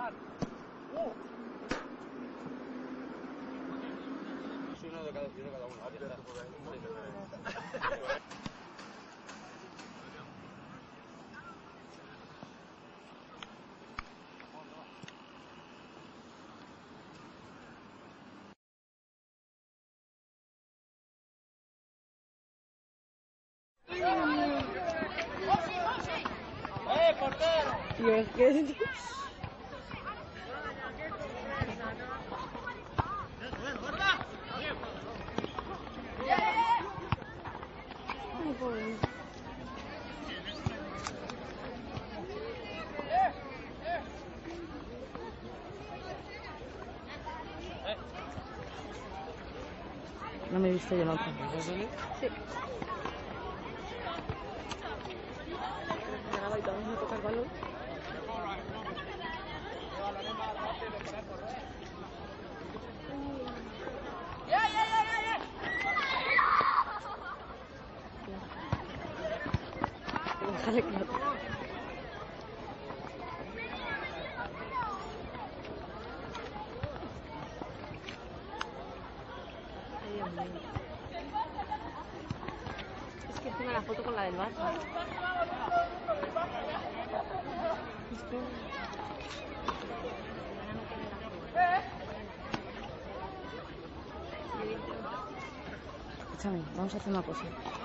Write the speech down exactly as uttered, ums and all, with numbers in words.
Sí, uno de cada, uno de cada uno. ¡Eh, portero! Dios, ¿qué es? Ay, pobre. No me he visto yo nunca. ¿Sí? Sí. Llegaba y todavía me toca el balón. Déjale que no. Ay, Dios mío. Es que encima la foto con la del Barça. Es que... Escúchame, vamos a hacer una cosa.